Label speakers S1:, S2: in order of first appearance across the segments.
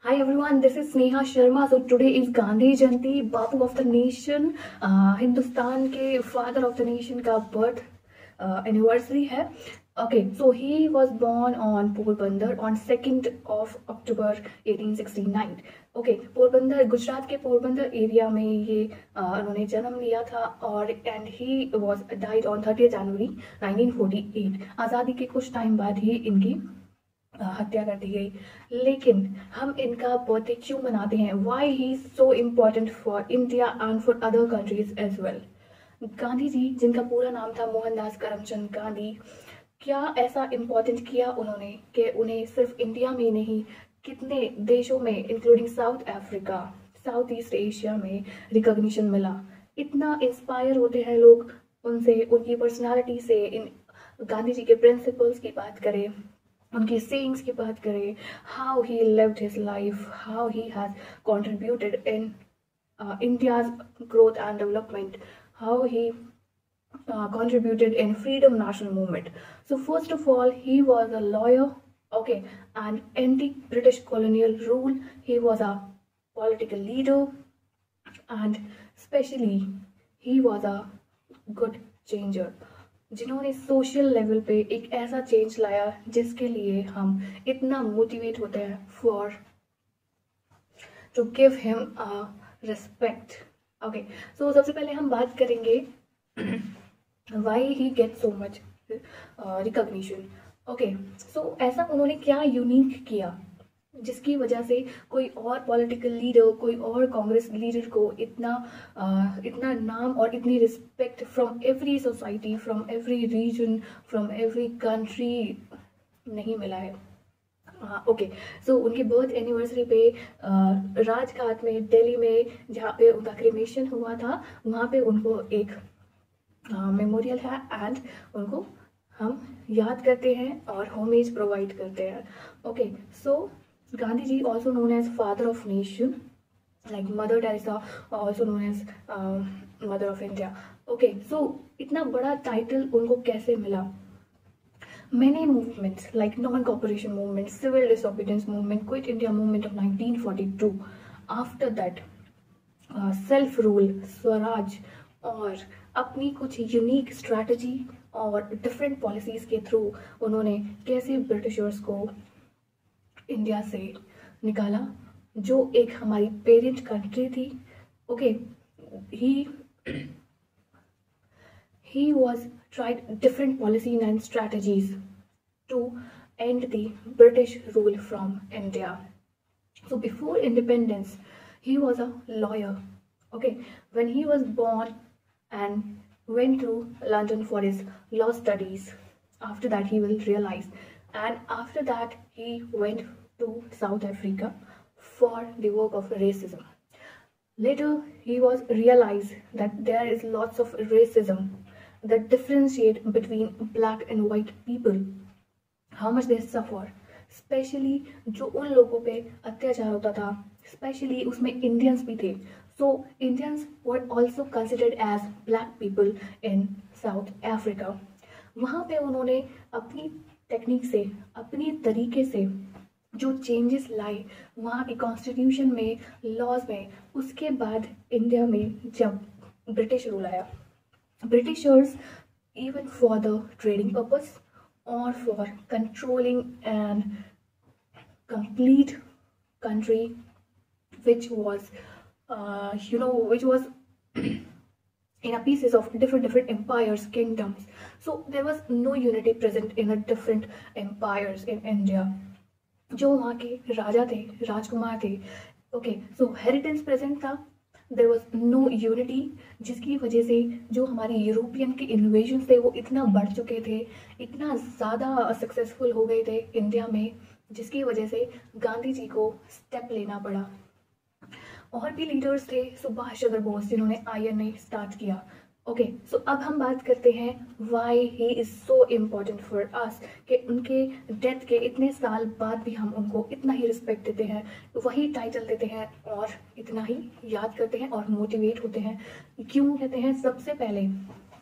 S1: Hi everyone, this is Sneha Sharma. So today is Gandhi Jayanti, Bapu of the nation, Hindustan के father of the nation का birth anniversary है. Okay, so he was born on Porbandar on 2nd of October 1869. Okay, Porbandar Gujarat के Porbandar area में ये उन्होंने जन्म लिया था और and he was died on 30 January 1948. आज़ादी के कुछ टाइम बाद ही इनकी हत्या कर दी गई. लेकिन हम इनका बर्थडे क्यों मनाते हैं? Why he so important for India and for other countries as well. Gandhi ji, जिनका पूरा नाम था मोहनदास करमचंद गांधी, क्या ऐसा इम्पोर्टेंट किया उन्होंने कि उन्हें सिर्फ इंडिया में नहीं कितने देशों में including South Africa, South East Asia में रिकॉग्निशन मिला. इतना इंस्पायर होते हैं लोग उनसे, उनकी पर्सनालिटी से. इन गांधी जी के प्रिंसिपल्स की बात करें, उनकी सेइंग्स की बात करें, how he lived his life, how he has contributed in India's growth and development, how he contributed in freedom national movement. So first of all, he was a lawyer, okay, and anti-British colonial rule. He was a political leader, and especially he was a good changer, जिन्होंने social level पे एक ऐसा change लाया जिसके लिए हम इतना motivate होते हैं for to give him respect. Okay, so सबसे पहले हम बात करेंगे why he get so much recognition. Okay, so ऐसा उन्होंने क्या यूनिक किया जिसकी वजह से कोई और पॉलिटिकल लीडर, कोई और कांग्रेस लीडर को इतना नाम और इतनी respect from every society, from every region, from every country नहीं मिला है. ओके, सो उनके बर्थ एनिवर्सरी पे राजघाट में दिल्ली में जहाँ पे उनका क्रिमेशन हुआ था, वहाँ पे उनको एक मेमोरियल है एंड उनको हम याद करते हैं और होमेज प्रोवाइड करते हैं. Okay, so Gandhi ji, also known as father of nation, like Mother Teresa, also known as mother of India. Okay, so इतना बड़ा टाइटल उनको कैसे मिला? Many movements like non-cooperation movement, civil disobedience movement, Quit India movement of 1942. After that, self rule, Swaraj और अपनी कुछ unique strategy और different policies के थ्रू उन्होंने कैसे ब्रिटिशर्स को इंडिया से निकाला, जो एक हमारी पेरेंट कंट्री थी. Okay, he was tried different policies and strategies to end the British rule from India. So before independence, he was a lawyer. Okay, when he was born and went to London for his law studies, after that he will realize, and after that he went to South Africa for the work of racism. Later he was realized that there is lots of racism that differentiate between black and white people, how much they suffer, especially जो उन लोगों पे अत्याचार होता था, especially उसमें Indians भी थे. So Indians were also considered as black people in South Africa. वहाँ पे उन्होंने अपनी टेक्निक से, अपनी तरीके से जो चेंजेस लाए वहाँ के कॉन्स्टिट्यूशन में, लॉज में. उसके बाद इंडिया में जब ब्रिटिश रूल आया, Britishers even for the trading purpose or for controlling an complete country which was which was in a pieces of different empires, kingdoms. So there was no unity present in the different empires in India. जो वहाँ के राजा थे, राजकुमार थे. Okay, so heritage present था, there was no unity, जिसकी वजह से जो हमारे यूरोपियन के इन्वेजन थे वो इतना बढ़ चुके थे, इतना ज़्यादा सक्सेसफुल हो गए थे इंडिया में, जिसकी वजह से गांधी जी को स्टेप लेना पड़ा. और भी लीडर्स थे, सुभाष चंद्र बोस, जिन्होंने INA स्टार्ट किया. ओके, सो अब हम बात करते हैं why he is so important for us, कि उनके डेथ के इतने साल बाद भी हम उनको इतना ही रिस्पेक्ट देते हैं, वही टाइटल देते हैं और इतना ही याद करते हैं और मोटिवेट होते हैं. क्यों कहते हैं? सबसे पहले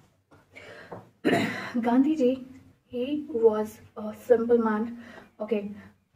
S1: Gandhi ji, he was a simple man. Okay,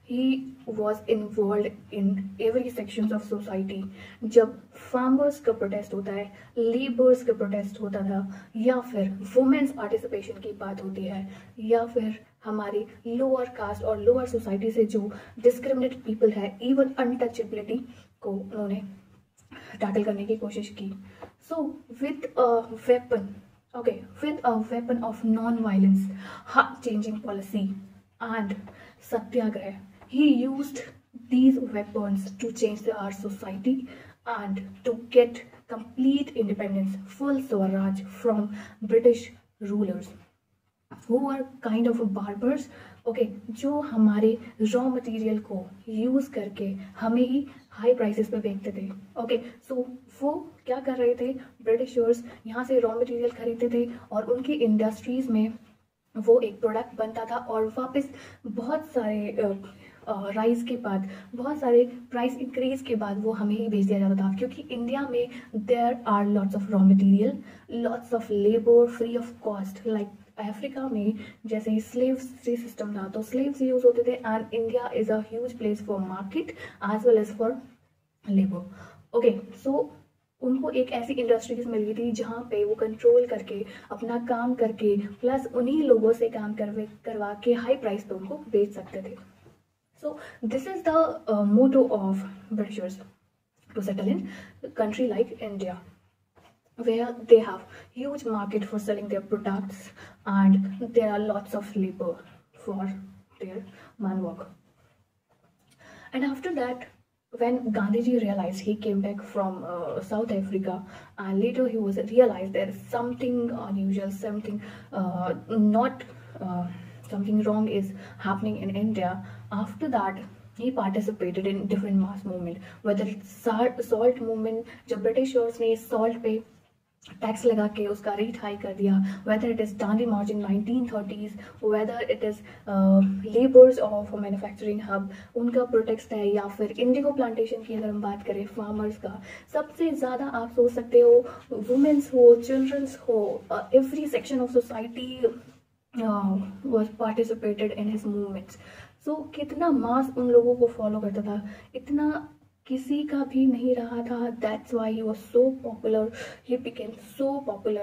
S1: he was involved in every sections of society. जब farmers का protest होता है, laborers का protest होता था, या फिर women's participation की बात होती है, या फिर हमारी लोअर कास्ट और लोअर सोसाइटी से जो डिस्क्रिमिनेटेड पीपल है, इवन अनटचेबिलिटी को उन्होंने टैकल करने की कोशिश की. So with a weapon, okay, with a weapon of non-violence, heart-changing policy and satyagrah, he used these weapons to change our society and to get complete independence, full swaraj from British rulers who were kind of barbers. Okay, जो हमारे raw material को use करके हमें ही high prices पे बेचते थे. Okay, सो वो क्या कर रहे थे, ब्रिटिशर्स यहाँ से रॉ मटेरियल खरीदते थे और उनकी इंडस्ट्रीज में वो एक प्रोडक्ट बनता था और वापस बहुत सारे राइज के बाद, बहुत सारे प्राइस इंक्रीज के बाद वो हमें ही बेच दिया जाता था, क्योंकि इंडिया में there are lots of raw material, lots of labour free of cost. Like Africa में जैसे स्लेव्स सिस्टम था, तो स्लेव्स यूज होते थे, and India is a huge place for market as well as for labour. Okay, so उनको एक ऐसी industries मिल गई थी जहाँ पे वो कंट्रोल करके अपना काम करके प्लस उन्हीं लोगों से काम करवा के हाई प्राइस पे उनको बेच सकते थे. So this is the motto of Britishers to settle in country like India, where they have huge market for selling their products and there are lots of labor for their man work. And after that, when Gandhiji realized, he came back from South Africa, and later he was realized there is something unusual, something something wrong is happening in India. After that, he participated in different mass movement, whether it's salt movement, जब Britishers ने salt पे tax लगा के उसका rate high कर दिया, whether it is Dandi march in 1930s, whether it is labours of manufacturing hub, उनका protest है, या फिर इंडिगो प्लांटेशन की अगर हम बात करें फार्मर्स का, सबसे ज़्यादा आप सोच सकते हो वुमेन्स हो, चिल्ड्रंस हो, every section of society was participated in his movements. So कितना मास उन लोगों को फॉलो करता था, इतना किसी का भी नहीं रहा था. That's why he was so popular, he became so popular.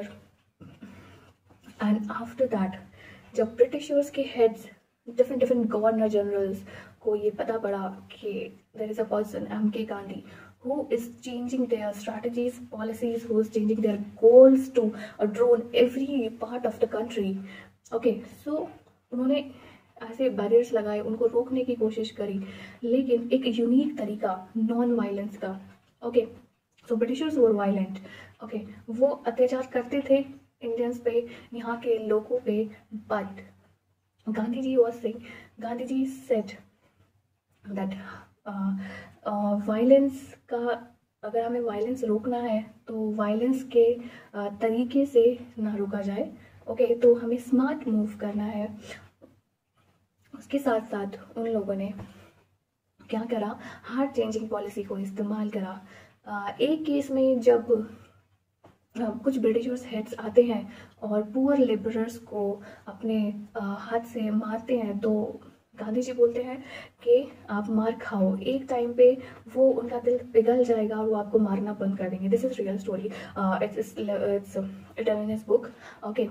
S1: And after that, जब ब्रिटिशर्स के हेड्स, different गवर्नर जनरल्स को ये पता पड़ा कि there is a person, M.K. Gandhi, who is changing their strategies, policies, who is changing their goals to drone every part of the country. Okay, so उन्होंने ऐसे barriers लगाए, उनको रोकने की कोशिश करी, लेकिन एक यूनिक तरीका नॉन वायलेंस का. Okay, so Britishers were violent. Okay, वो अत्याचार करते थे इंडियंस पे, यहाँ के लोगों पे, but Gandhi ji said that violence का, अगर हमें वायलेंस रोकना है तो वायलेंस के तरीके से ना रोका जाए. ओके, तो हमें स्मार्ट मूव करना है. उसके साथ साथ उन लोगों ने क्या करा, हार्ट चेंजिंग पॉलिसी को इस्तेमाल करा. एक केस में जब कुछ ब्रिटिशर्स हेड्स आते हैं और पुअर लेबरर्स को अपने हाथ से मारते हैं, तो गांधी जी बोलते हैं कि आप मार खाओ, एक टाइम पे वो उनका दिल पिघल जाएगा और वो आपको मारना बंद कर देंगे. This is real story, it's written in his book. Okay,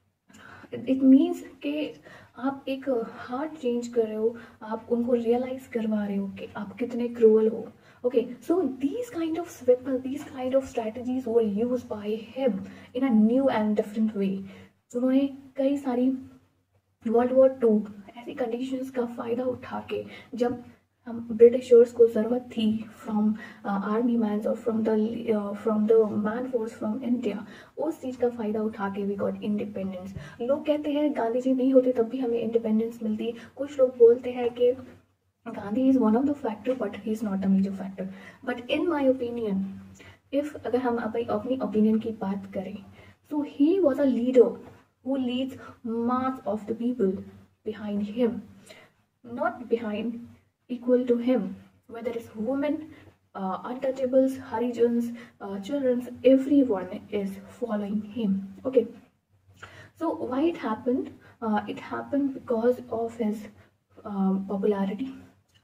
S1: it means कि आप एक हार्ट चेंज कर रहे हो, आप उनको रियलाइज करवा रहे हो कि आप कितने क्रूअल हो. Okay, so these kind of strategies were used by him in a new and different way. उन्होंने कई सारी वर्ल्ड वॉर 2 ऐसी कंडीशंस का फ़ायदा उठा के, जब हम ब्रिटिशर्स को ज़रूरत थी फ्रॉम आर्मी मैन और from the man force from India, उस चीज़ का फ़ायदा उठा के वी गॉट इंडिपेंडेंस. लोग कहते हैं गांधी जी नहीं होते तब भी हमें इंडिपेंडेंस मिलती. कुछ लोग बोलते हैं कि Gandhi is one of the factor but he is not the major factor. But in my opinion, अगर हम अपनी ओपिनियन की बात करें, so he was a leader who leads mass of the people behind him, not behind, equal to him, whether it's women, untouchables, harijans, children, everyone is following him. Okay, so why it happened? It happened because of his popularity.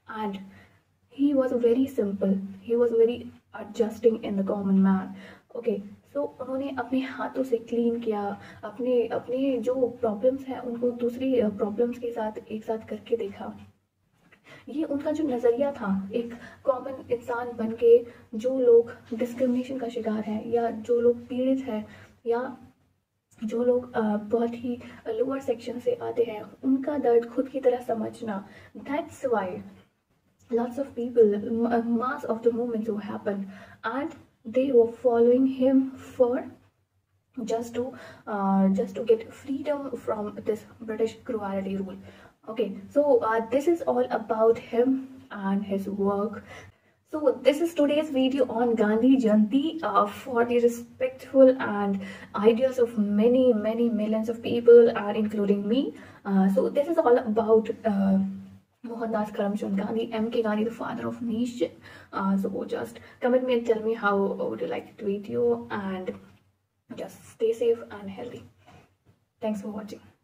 S1: and he was very simple, he was very adjusting in the common man. Okay, so उन्होंने अपने हाथों से clean किया, अपने अपने जो problems हैं उनको दूसरी प्रॉब्लम्स के साथ एक साथ करके देखा। ये उनका जो नज़रिया था, एक कॉमन इंसान बन के जो लोग डिस्क्रिमिनेशन का शिकार हैं, या जो लोग पीड़ित हैं, या जो लोग बहुत ही लोअर सेक्शन से आते हैं, उनका दर्द खुद की तरह समझना। That's why lots of people, mass of the movements who happened, and they were following him for just to get freedom from this British cruelty rule. Okay, so this is all about him and his work. So this is today's video on Gandhi Jayanti, for the respectful and ideas of many millions of people, and including me. So this is all about Mohandas Karamchand Gandhi, MK Gandhi, the father of nation. So just comment me and tell me how would you like the video, and just stay safe and healthy. Thanks for watching.